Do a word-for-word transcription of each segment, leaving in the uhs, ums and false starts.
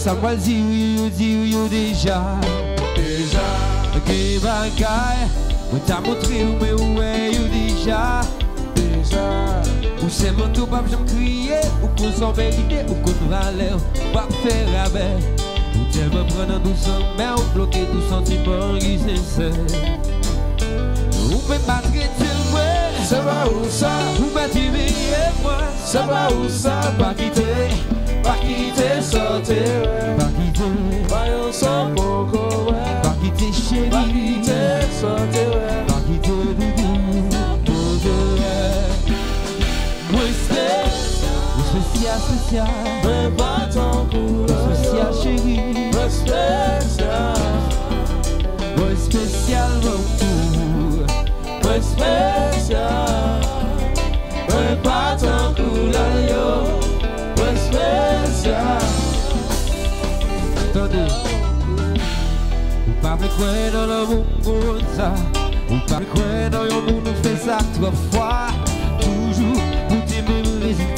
Ça m'a dit, yo, dit, yo, déjà. Déjà. Que bagaille, on t'a montré, mais ouais, yo, déjà. Déjà. Ou c'est mon tout, pas j'aime crier, ou qu'on s'en vérité, ou qu'on va l'air, pas faire rabais. Ou t'aimes me prendre doucement, mais on bloque tout sentiment qui sincère. Ou peut pas traiter moi, ça va où ça? Ou pas t'aimer moi, ça va où ça? Pas quitter, pas quitter, sortir, pas quitter, voyons sans beaucoup, pas quitter chérie, pas quitter, sortir, pas quitter doudou, doudou. Spécial, spécial, mais pas ton couleur. Spécial chérie, mais spécial, mais spécial mon tour, mais spécial, mais pas ton couleur, mais spécial. Attendez, ou pas me croire dans le monde comme ça, ou pas me croire dans le monde nous fait ça trois fois, toujours pour tes mêmes résultats.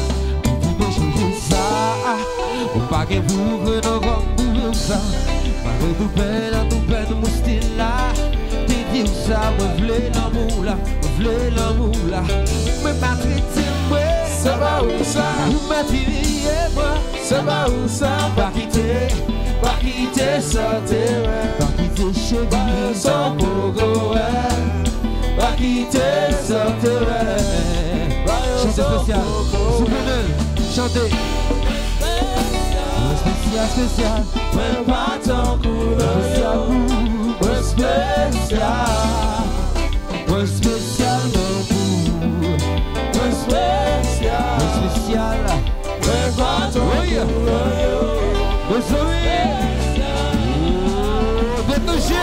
Ou pas que vous venez comme ça. Pas que tout peine, tout peine, mon style là. T'es dit ça, moi v'lais l'amour là, moi v'lais l'amour là. Mais pas traiter moi, ça va où ça? Vous m'attirez moi, ça va où ça? Pas quitter, pas quitter, sortir, pas quitter chérie, sans pogo, pas quitter, sortir, chantez spécial, souvenez, chantez. Spécial, spécial, mais pas ton couleur. Spécial, spécial, ouais spécial mon cours. Ouais spécial, ouais spécial, mais pas ton couleur. Ouais spécial, bien touché.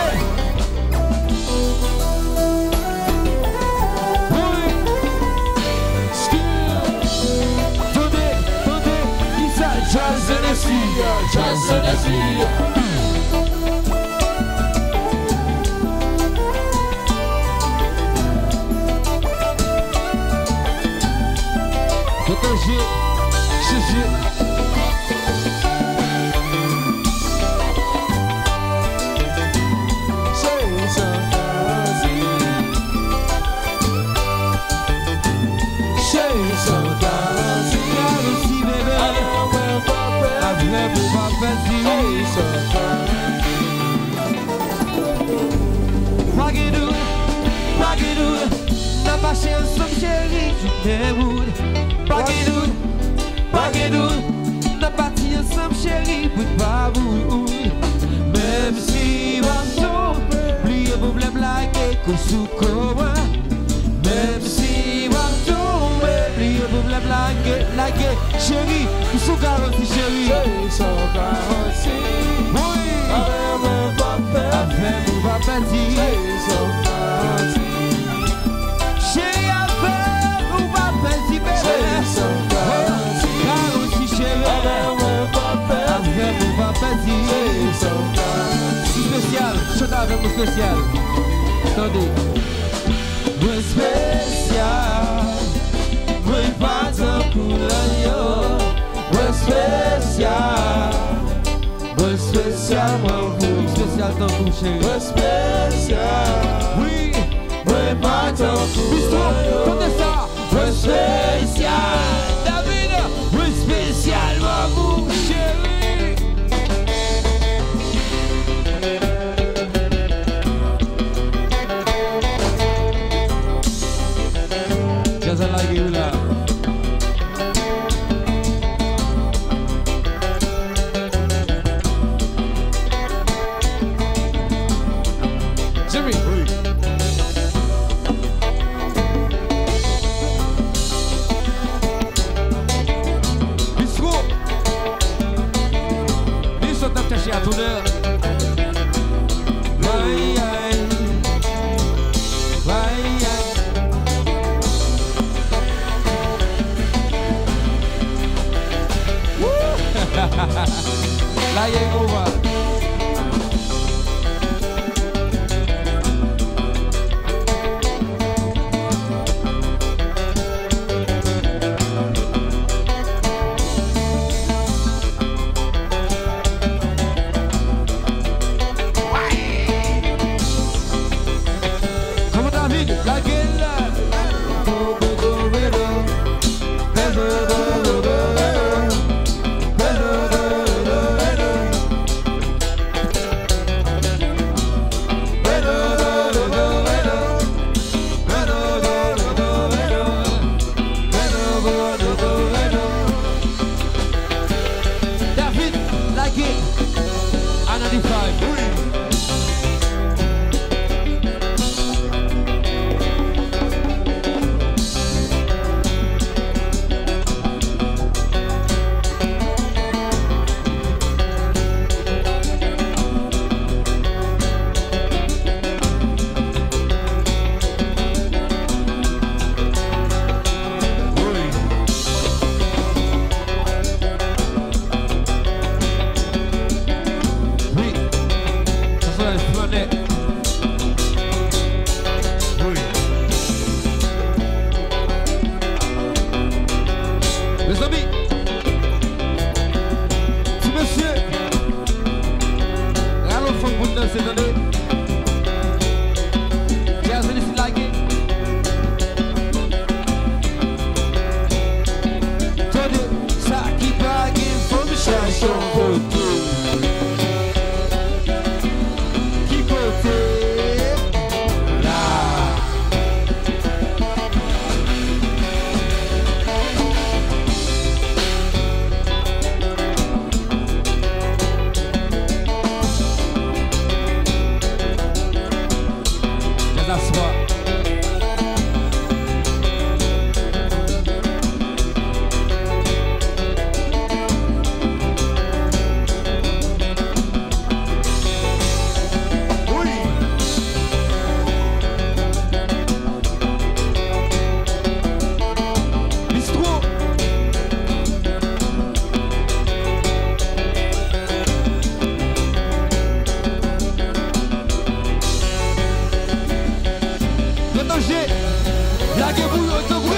Jazz and a sea, jazz and a sea. Protégé, Gigi. Wagidoo, wagidoo, n'a pas chance chérie, tu t'aimes. Wagidoo, wagidoo, n'a pas ensemble chérie, pour pas vous. Même si bateau, oubliez vos blagues que sous comment. Même si bateau, oubliez vos blagues, la gueule, chérie, sous garantie chérie. Sous garantie. Oui. Avec mon papa, avec mon papa dit. Chérie, avec mon papa dit, bébé. Garantie chérie. Avec mon papa, avec mon papa dit. Spécial, chante avec mon spécial. Attendez. Mon spécial, mon pas de couleur. Mon spécial. Moi spécial, moi vous, spécial dans ton chéri. Moi spécial, oui. Moi pas dans ton Histoire, connais ça. Moi spécial, David. Moi spécial, moi vous, chéri. Just like you là. Le danger, la guerre bouillon de bruit.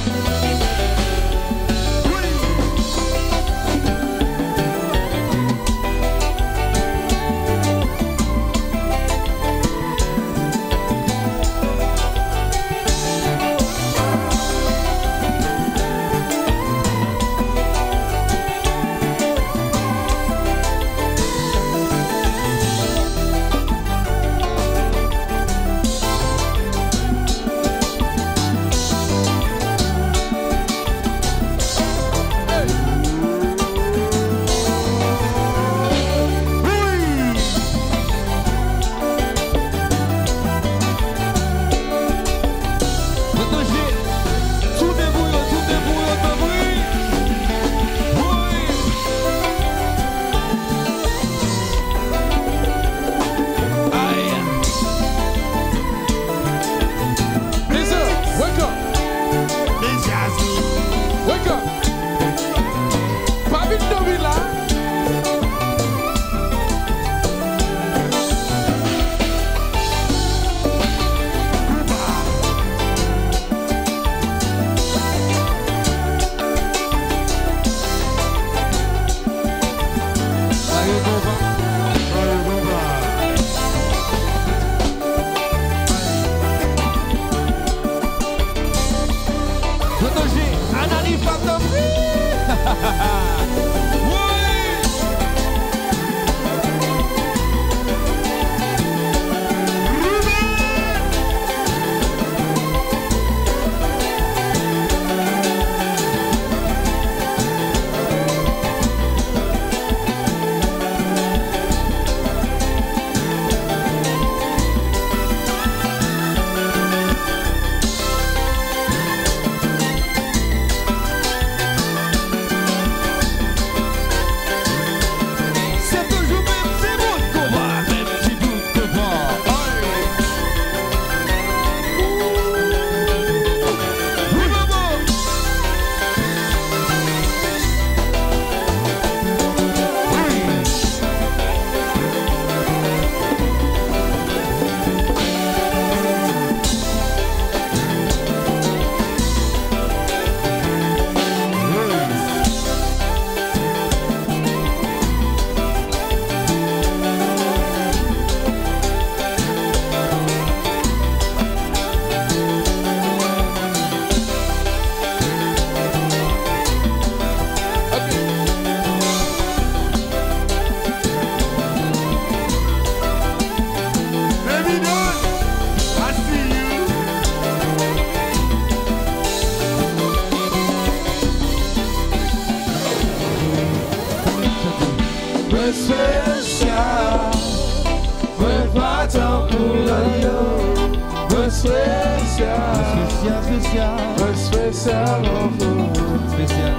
Especial, foi batom por especial, Especial, especial, especial, especial.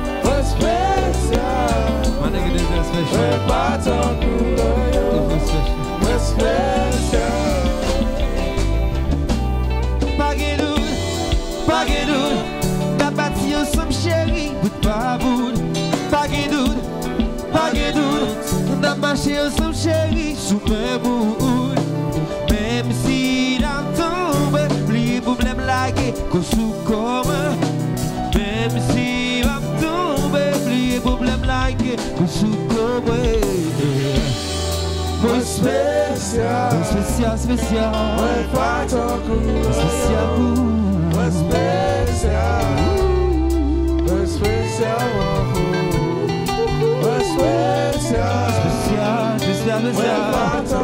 especial, My nigga, this is foi special. batom This is special. especial. Paguedoud, Paguedoud, t'as bâti ensemble chérie, bout de pavoud. Paguedoud, Paguedoud, t'as marché ensemble chérie, sous mes bouts. Même si la tombe, oubliez pour me blaguer, qu'on sous comme. Même si la tombe, oubliez pour me blaguer, qu'on sous comme. Foi especial, Spécial, spécial, foi batom spécial. foi especial, foi especial, foi especial, Spécial, spécial, foi spécial. batom